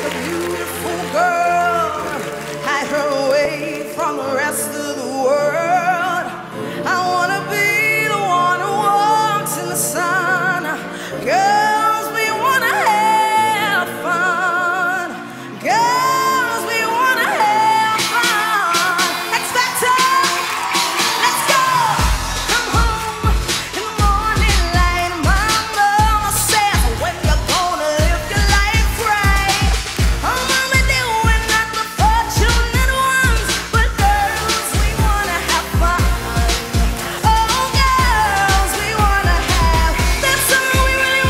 a beautiful girl, hide her away from the rest of the world. I wanna be the one who walks in the sun. Girls, we wanna have fun. Girls, we wanna have fun. X Factor, let's go. Come home in the morning light. My mama says, when you're gonna live your life right. Oh, mama, they were not the fortunate ones, but girls, we wanna have fun. Oh, girls, we wanna have. That's all we really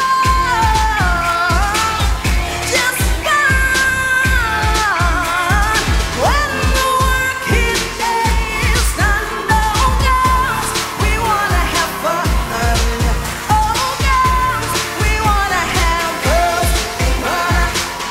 want. Just fun. When the working day is done, oh, girls, we wanna have fun. Oh, girls, we wanna have. Girls, we wanna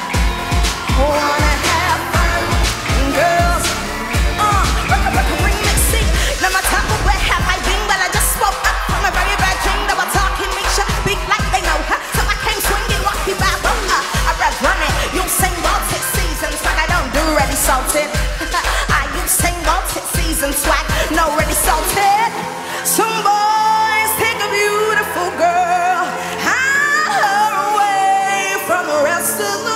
have fun. Girls, remix it. No matter where have I been, but I just spoke up from a very bad dream. They were talking me shit, big like they know her. So I came swinging, rocky bad rumba. I rap running, you sing multi seasons swag. I don't do ready salted. I use sing multi season swag, no ready salted. Some boys take a beautiful girl, hide her away from the rest of the